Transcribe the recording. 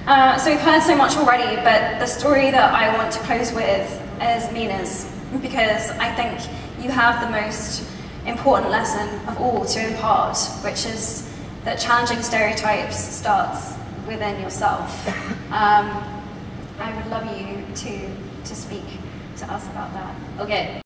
So we've heard so much already, but the story that I want to close with is Mina's, because I think you have the most important lesson of all to impart, which is that challenging stereotypes starts within yourself. I would love you to speak to us about that. Okay.